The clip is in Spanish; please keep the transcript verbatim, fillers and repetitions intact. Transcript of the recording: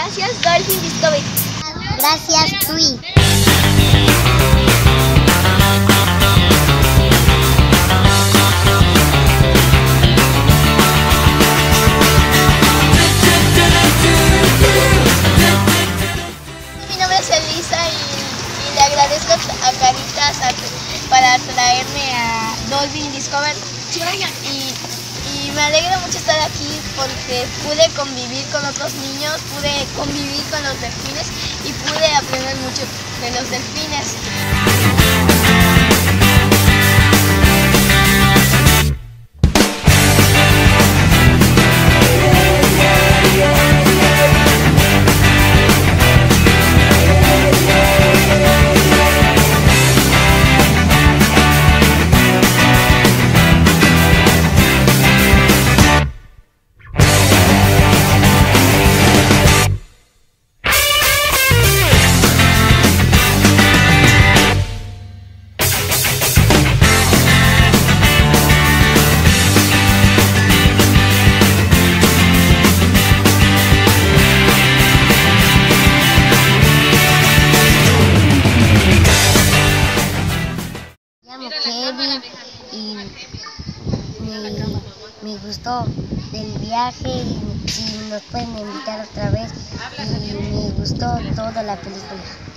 Gracias, Dolphin Discovery. Gracias, Tui. Mi nombre es Elisa y, y le agradezco a Caritas a, para traerme a Dolphin Discovery. Y, y me alegra mucho estar aquí porque pude convivir con otros niños, pude convivir con los delfines y pude aprender mucho de los delfines. Kevin y me, me gustó del viaje y si nos pueden invitar otra vez y me gustó toda la película.